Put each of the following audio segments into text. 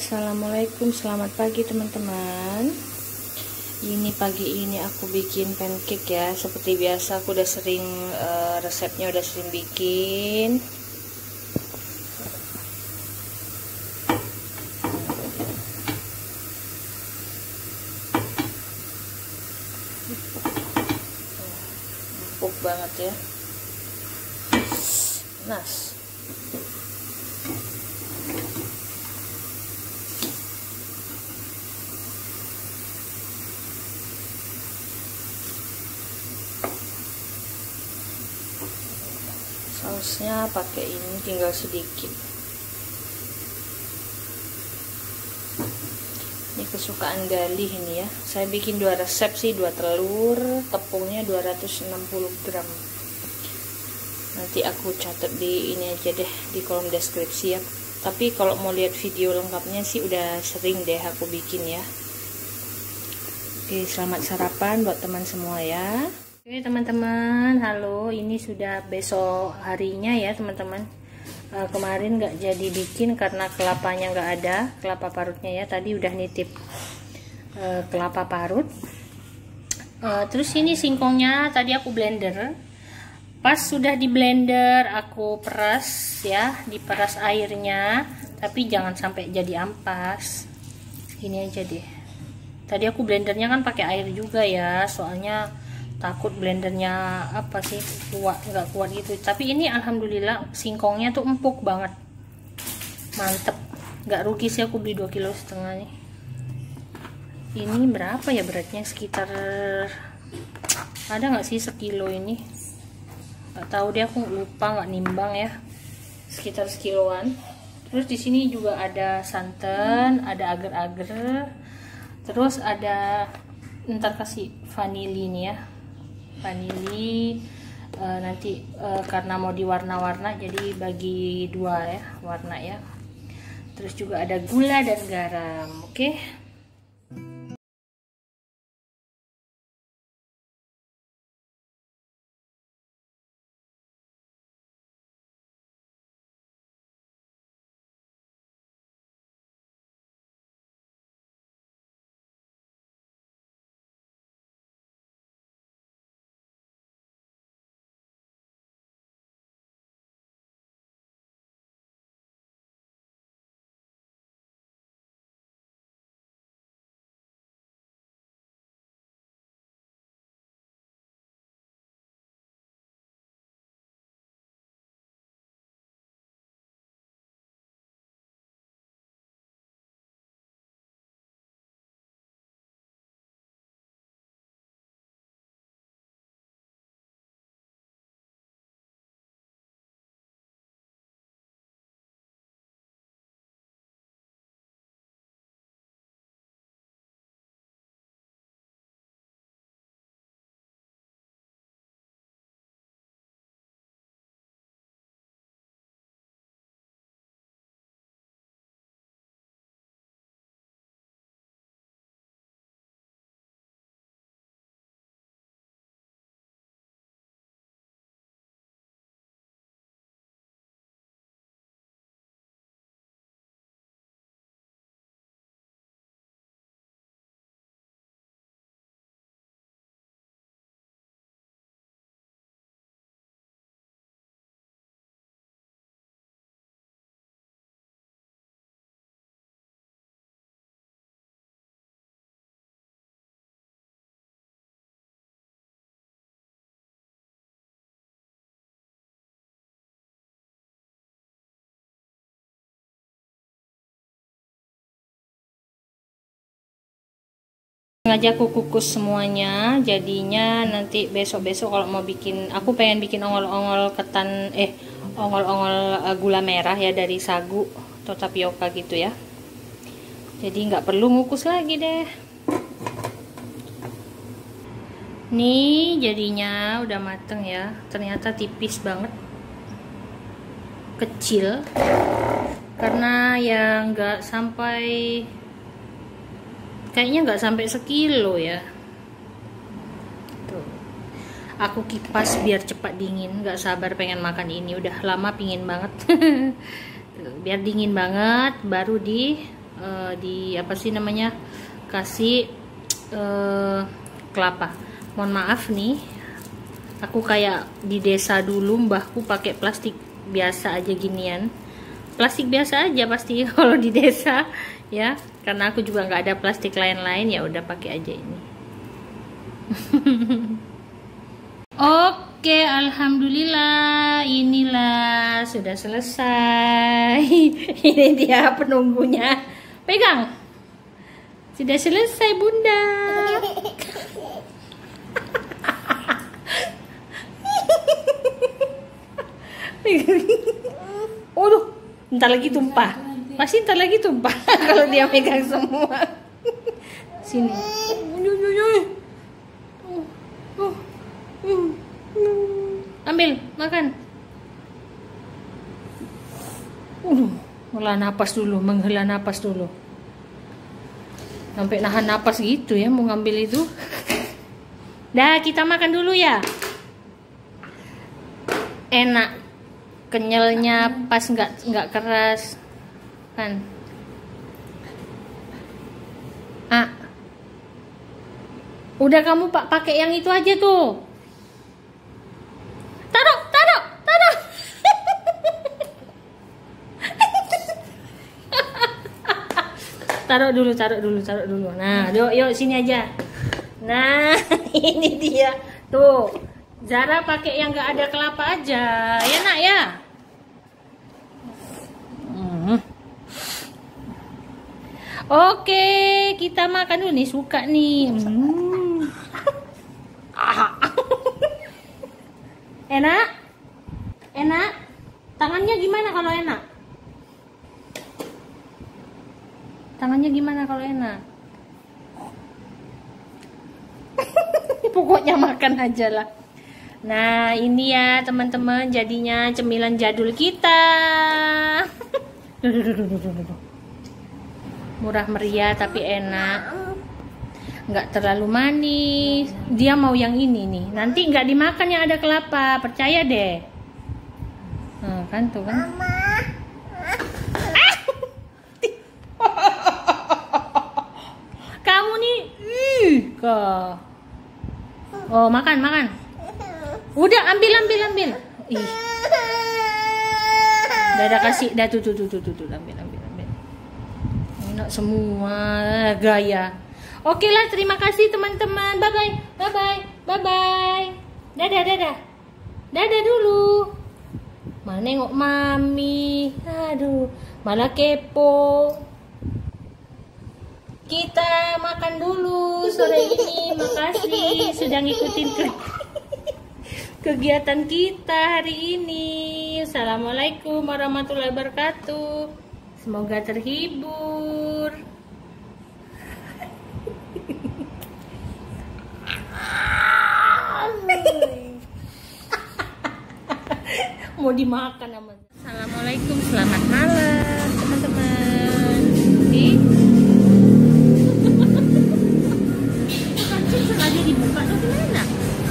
Assalamualaikum, selamat pagi teman-teman. Ini pagi ini aku bikin pancake ya. Seperti biasa aku udah sering resepnya udah sering bikin. Empuk banget ya. Nas. Sausnya pakai ini tinggal sedikit. Ini kesukaan Galih ini ya. Saya bikin 2 resep sih, 2 telur, tepungnya 260 gram. Nanti aku catat di ini aja deh, di kolom deskripsi ya. Tapi kalau mau lihat video lengkapnya sih udah sering deh aku bikin ya. Oke, selamat sarapan buat teman semua ya. Oke teman-teman, halo, ini sudah besok harinya ya teman-teman. Kemarin nggak jadi bikin karena kelapanya nggak ada, kelapa parutnya ya. Tadi udah nitip kelapa parut. Terus ini singkongnya tadi aku blender. Pas sudah di blender aku peras ya, diperas airnya, tapi jangan sampai jadi ampas. Ini aja deh. Tadi aku blendernya kan pakai air juga ya, soalnya takut blendernya apa sih nggak kuat gitu. Tapi ini alhamdulillah singkongnya tuh empuk banget, mantep, nggak rugi sih aku beli 2,5 kg nih. Ini berapa ya beratnya, sekitar ada nggak sih sekilo ini, nggak tahu deh, aku lupa, nggak nimbang ya, sekitar sekiloan. Terus di sini juga ada santan, ada agar-agar, terus ada, ntar kasih vanili nih ya, vanili nanti karena mau diwarna-warna jadi bagi 2 ya warna ya. Terus juga ada gula dan garam. Oke. Sengaja aku kukus semuanya, jadinya nanti besok-besok kalau mau bikin, aku pengen bikin ongol-ongol ketan, ongol-ongol gula merah ya dari sagu atau tapioka gitu ya. Jadi nggak perlu ngukus lagi deh. Nih jadinya udah mateng ya, ternyata tipis banget, kecil, karena ya nggak sampai, kayaknya nggak sampai sekilo ya. Tuh. Aku kipas biar cepat dingin, nggak sabar pengen makan ini, udah lama pingin banget. Tuh, biar dingin banget baru di di apa sih namanya, kasih kelapa. Mohon maaf nih, aku kayak di desa dulu, mbahku pakai plastik biasa aja ginian, plastik biasa aja pasti kalau di desa ya, karena aku juga nggak ada plastik lain-lain, ya udah pakai aja ini. Oke, alhamdulillah, inilah sudah selesai. Ini dia penunggunya, pegang. Sudah selesai, Bunda. Waduh, ntar lagi tumpah. Pasti ntar lagi tumpah kalau dia megang semua. Sini. Ambil, makan. Menghela napas dulu. Sampai nahan napas gitu ya mau ngambil itu. Dah, kita makan dulu ya. Enak, kenyalnya pas, nggak keras kan. Udah kamu pakai yang itu aja tuh. Taruh. Taruh dulu. Nah, yuk sini aja. Nah, ini dia. Tuh. Zara pakai yang nggak ada kelapa aja. Ya, Nak ya? Oke, kita makan dulu nih, suka nih. Enak? Enak? Tangannya gimana kalau enak? Tangannya gimana kalau enak? Pokoknya makan aja lah. Nah, ini ya teman-teman, jadinya cemilan jadul kita. Murah meriah tapi enak, nggak terlalu manis. Dia mau yang ini nih, nanti nggak dimakan yang ada kelapa, percaya deh. Nah, kan tuh kan. Kamu nih, oh makan. Udah ambil. Ih, udah kasih, dah tuh ambil. Enak semua gaya. Oke lah, terima kasih teman-teman. Bye-bye. Dadah dulu. Mana nengok mami. Aduh, malah kepo. Kita makan dulu sore ini. Makasih sudah ngikutin kegiatan kita hari ini. Assalamualaikum warahmatullahi wabarakatuh. Semoga terhibur. Mau dimakan sama. Assalamualaikum, selamat malam teman-teman. Kancing sengaja dibuka tuh gimana?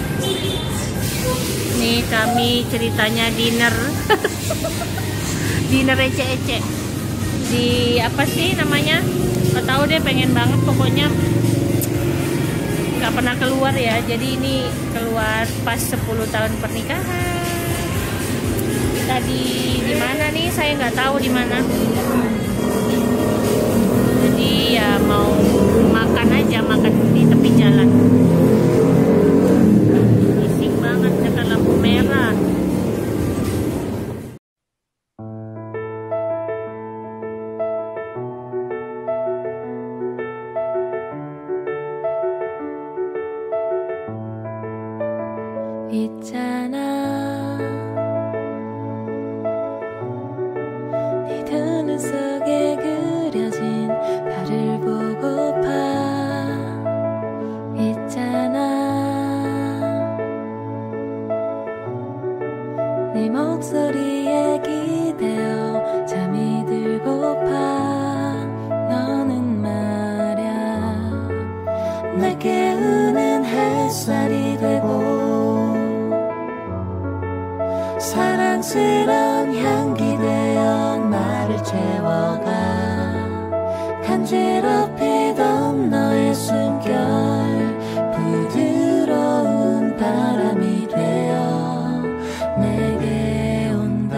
Nih kami ceritanya dinner. Dinner ece-ece. Di apa sih namanya, nggak tahu deh, pengen banget pokoknya, nggak pernah keluar ya, jadi ini keluar pas 10 tahun pernikahan. Kita di mana nih, saya nggak tahu di mana, jadi ya mau makan aja, makan di tepi jalan. Bising banget dekat lampu merah. 있잖아 네 두 눈 속에 그려진 별을 보고파 있잖아 네 목소리에 기대어 잠이 들고파 너는 말야 날 깨우는 햇살이 되고 사랑스러운 향기 되어 나를 채워가 간지럽히던 너의 숨결 부드러운 바람이 되어 내게 온다.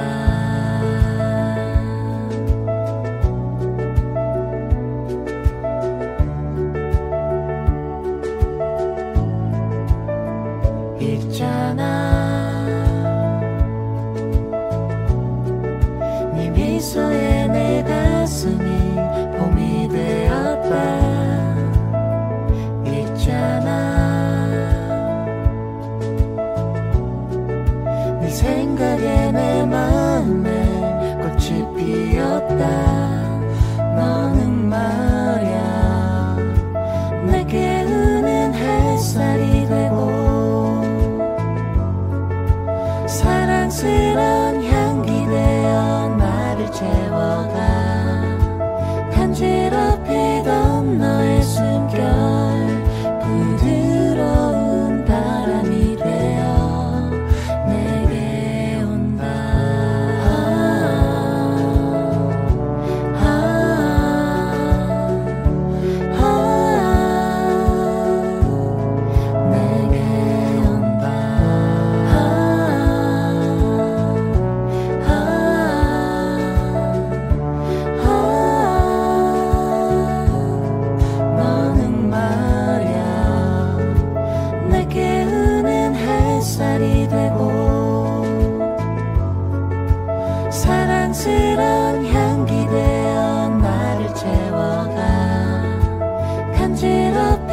있잖아 네 미소에 내 가슴이 봄이 되었다. 있잖아 네 생각에 내 마음에 꽃이 피었다. 너는 말야 내게 우는 햇살이 되고 사랑스러운 향기 되어 나를 채워가. 간지럽히던 너의 숨결 부드러운 바람이 되어 내게 온다. 내게 온다. 너는 말야 내게 우는 햇살이 되고 사랑스러운 향기 되어 나를 채워가. 간지럽